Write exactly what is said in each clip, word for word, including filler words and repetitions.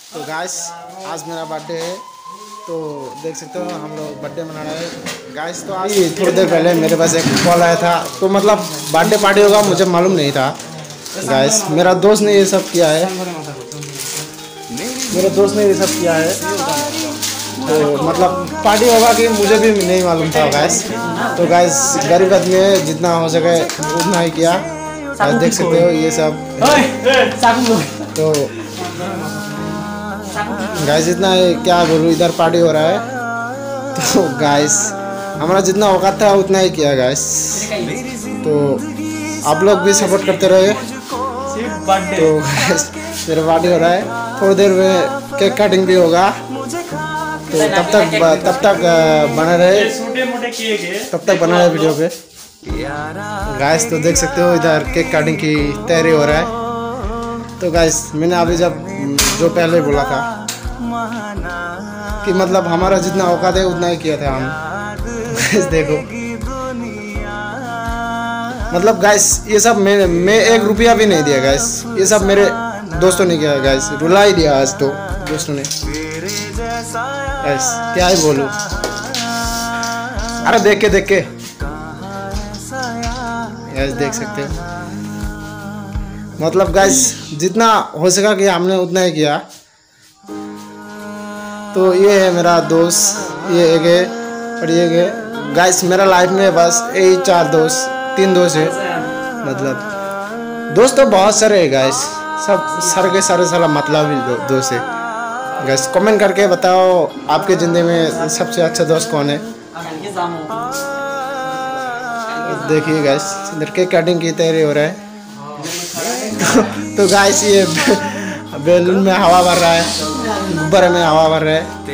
तो गाइस आज मेरा बर्थडे है, तो देख सकते हो हम लोग बर्थडे मना रहे हैं गाइस। तो आज थोड़ी देर पहले मेरे पास एक कॉल आया था, तो मतलब बर्थडे पार्टी होगा मुझे मालूम नहीं था गाइस। मेरा दोस्त ने ये सब किया है, मेरे दोस्त ने ये सब किया है, तो मतलब पार्टी होगा कि मुझे भी नहीं मालूम था गाइस। तो गाइस गरीब आदमी है, जितना हो सके उतना ही किया। देख सकते हो ये सब, तो गाइस इतना क्या बोलूँ, इधर पार्टी हो रहा है। तो गाइस हमारा जितना औकात था उतना ही किया गाइस। तो आप लोग भी सपोर्ट करते रहे। तो गाइस मेरा पार्टी हो रहा है, थोड़ी देर में केक कटिंग भी होगा, तो तब तक तब तक बने रहे, तब तक बना रहे वीडियो पे गाइस। तो देख सकते हो इधर केक कटिंग की तैयारी हो रहा है। तो गाइस मैंने अभी जब जो पहले बोला था कि मतलब हमारा जितना औकात है उतना ही किया था हम। गाइस देखो मतलब गाइस ये सब मैं मैं एक रुपया भी नहीं दिया गाइस, ये सब मेरे दोस्तों ने किया गाइस। रुला ही दिया आज तो दोस्तों ने गाइस, क्या ही बोलूं। अरे देख के देख के गाइस देख सकते हो, मतलब गाइस जितना हो सका कि हमने उतना ही किया। तो ये है मेरा दोस्त, ये एक है और ये है गाइस। मेरा लाइफ में बस यही चार दोस्त, तीन दोस्त है, मतलब दोस्त तो बहुत सारे है गाइस, सब सर के सारे सारा मतलब ही दो, दोस्त है गाइस। कमेंट करके बताओ आपके जिंदगी में सबसे अच्छा दोस्त कौन है। देखिए गाइस इधर केक कटिंग की तैयारी हो रहा है। तो, तो गाइस ये बैलून में हवा भर रहा है, गुब्बारे में हवा भर रहा है।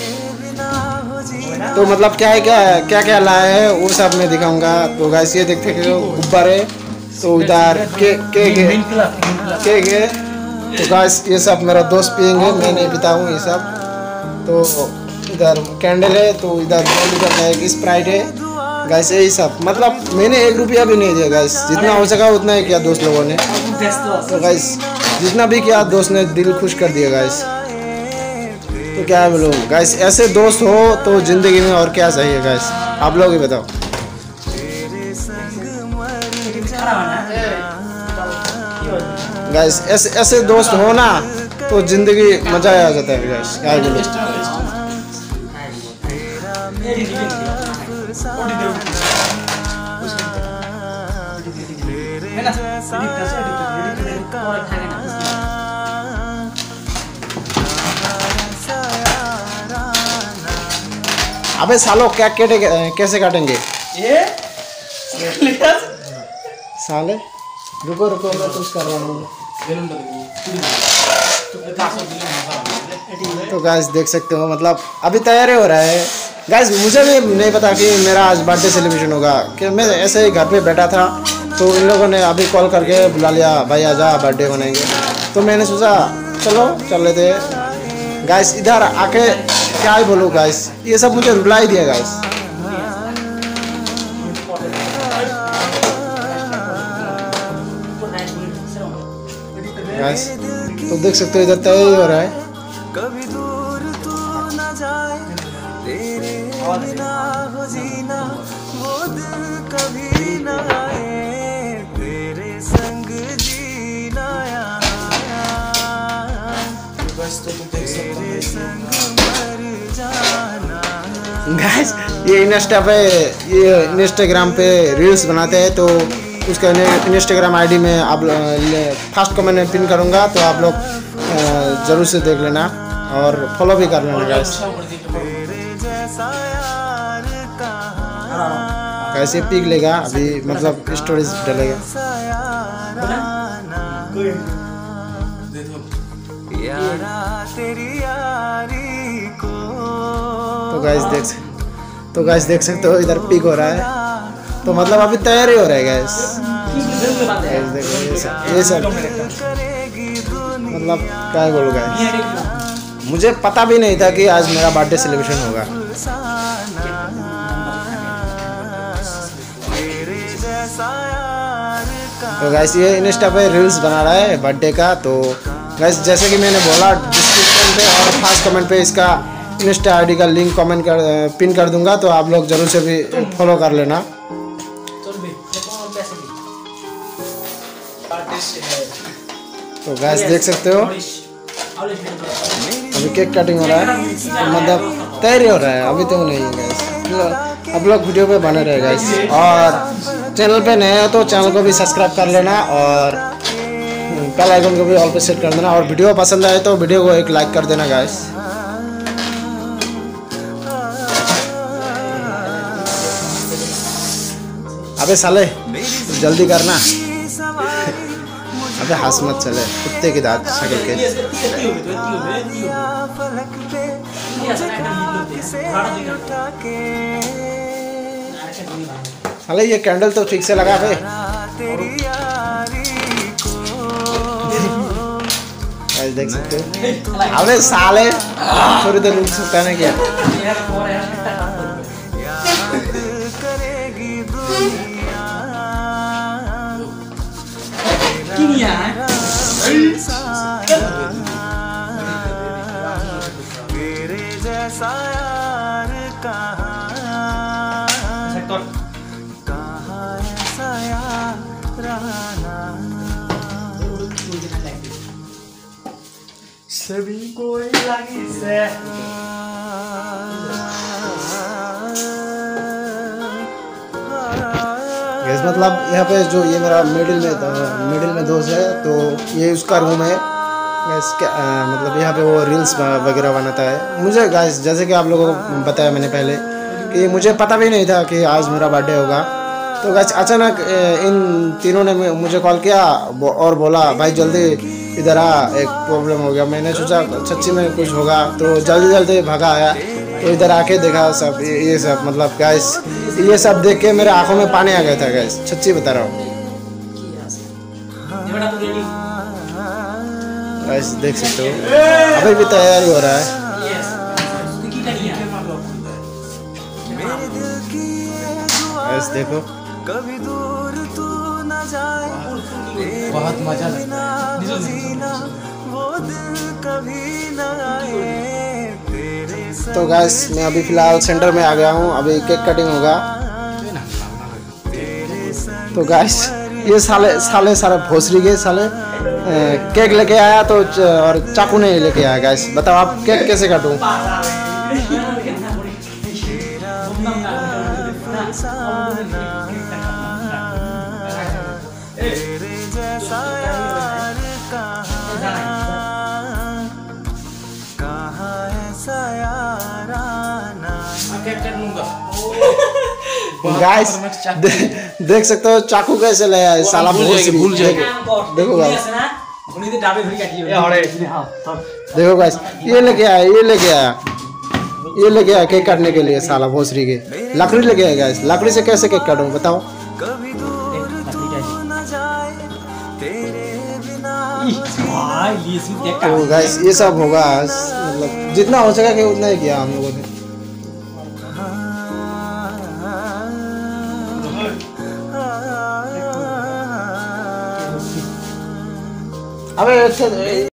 तो मतलब क्या है क्या क्या क्या लाया है वो सब मैं दिखाऊंगा। तो गाइस ये देखते हो गुब्बारे, तो इधर केक केक है, केक है। तो गाइस ये सब मेरा दोस्त पियेंगे, मैं नहीं पीता हूँ ये सब। तो इधर कैंडल है, तो इधर दो लीटर का एक स्प्राइट है गाइस। यही सब मतलब मैंने एक रुपया भी नहीं दिया गाइस, जितना हो सका उतना ही किया दोस्त लोगों ने। तो गाइस जितना भी किया दोस्त ने दिल खुश कर दिया गाइस। तो क्या बोलो गाइस, ऐसे दोस्त हो तो जिंदगी में और क्या चाहिए गाइस, आप लोग ही बताओ। गाइस ऐसे ऐसे दोस्त हो ना तो जिंदगी मजा आ जाता है गाइस, क्या बोलो। अबे सालो क्या केटे कैसे काटेंगे ये साले? रुको रुको मैं कुछ कर रहा हूँ। तो गाइस देख सकते हो मतलब अभी तैयारी हो रहा है गाइस। मुझे भी नहीं पता कि मेरा आज बर्थडे सेलिब्रेशन होगा, कि मैं ऐसे ही घर पे बैठा था, तो इन लोगों ने अभी कॉल करके बुला लिया, भाई आजा बर्थडे मनाएंगे। तो मैंने सोचा चलो चल लेते गाइस। इधर आके क्या ही बोलूँ गाइस, ये सब मुझे रुला ही दिया गाइस। गाइस तो देख सकते हो इधर तैयारी हो रहा है। कभी दूर तो न जाए तेरे बिना हो जीना, वो दिल कभी न आए तेरे संग जीना तेरे संग मर जाना। गाइस ये इंस्टा पे, ये इंस्टाग्राम पे रील्स बनाते हैं, तो उसका इंस्टाग्राम आईडी में आप फर्स्ट कमेंट में पिन करूँगा, तो आप लोग ज़रूर से देख लेना और फॉलो भी कर लेना गाइस। कैसे पिक लेगा अभी, मतलब स्टोरीज डालेगा। तो गाइस देख तो गाइस देख सकते हो इधर पिक हो रहा है, तो मतलब अभी तैयारी हो रहा है गाइस। ये सब मतलब क्या बोलूँ गाइस, मुझे पता भी नहीं था कि आज मेरा बर्थडे सेलिब्रेशन होगा। तो गाइस ये इंस्टा पे रील्स बना रहा है बर्थडे का। तो गाइस जैसे कि मैंने बोला डिस्क्रिप्शन पे और फर्स्ट कमेंट पे इसका इंस्टा आईडी का लिंक कमेंट कर पिन कर दूंगा, तो आप लोग जरूर से भी फॉलो कर लेना। तो गाइस देख सकते हो अभी केक कटिंग हो रहा है, तो मतलब तैयारी हो रहा है, अभी तो नहीं है गाइस। आप लोग वीडियो पे बने रहे गाइस, और चैनल पे नए हो तो चैनल को भी सब्सक्राइब कर लेना और बेल आइकन को भी ऑल पे सेट कर देना, और वीडियो पसंद आए तो वीडियो को एक लाइक कर देना गाइस। अबे साले जल्दी करना, अबे हंस मत चले, कुत्ते की दांत शक्ल के। साले ये कैंडल तो ठीक से लगा बे। देख सकते हो अबे साले थोड़ी देर रुक सकता है ना क्या? तेरे जैसा यार कहाँ कहाँ ऐसा यार रहना, सभी कोई लगी से मतलब यहाँ पे जो ये मेरा मिडिल में मिडिल में दोस्त है, तो ये उसका रूम है। इसके आ, मतलब यहाँ पे वो रील्स वगैरह बनाता है। मुझे गाइस जैसे कि आप लोगों को बताया मैंने पहले कि मुझे पता भी नहीं था कि आज मेरा बर्थडे होगा, तो गाइस अचानक इन तीनों ने मुझे कॉल किया और बोला भाई जल्दी इधर आ, एक प्रॉब्लम हो गया। मैंने सोचा सच्ची में कुछ होगा, तो जल्दी जल्दी भागा आया, तो इधर आके देखा सब ये सब, मतलब गाइस ये सब देख के मेरे आंखों में पानी आ गया था गाइस, सच्ची बता रहा हूँ गाइस। देख सकते हो अभी भी तैयारी हो रहा है। गाइस देखो कभी दूर तू न जाए, बहुत मजा लगता है वो दिल कभी न आए। तो गाइस मैं अभी फिलहाल सेंटर में आ गया हूँ, अभी केक कटिंग होगा। तो गाइस ये साले साले सारे भोसरी के साले केक लेके आया तो और चाकू नहीं लेके आया। गाइस बताओ आप केक कैसे काटूं? गाइस दे, देख सकते हो चाकू कैसे ले आया साला भूल भूल जाएगा। देखो गाइस देखो गाइस ये लेके आया ये लेके आया ये लेके आया केक काटने के लिए साला भोसरी के। लकड़ी लेके आया गाइस, लकड़ी से कैसे केक काटूं बताओ? तो गाइस ये सब होगा, मतलब जितना हो सका कि उतना ही किया हम लोगों ने। अबे